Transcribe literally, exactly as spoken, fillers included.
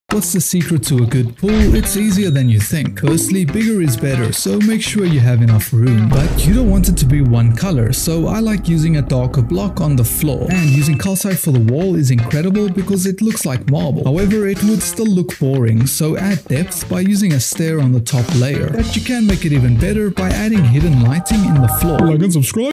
What's the secret to a good pool? It's easier than you think. Firstly, bigger is better, so make sure you have enough room. But you don't want it to be one color, so I like using a darker block on the floor. And using calcite for the wall is incredible because it looks like marble. However, it would still look boring, so add depth by using a stair on the top layer. But you can make it even better by adding hidden lighting in the floor. Like and subscribe.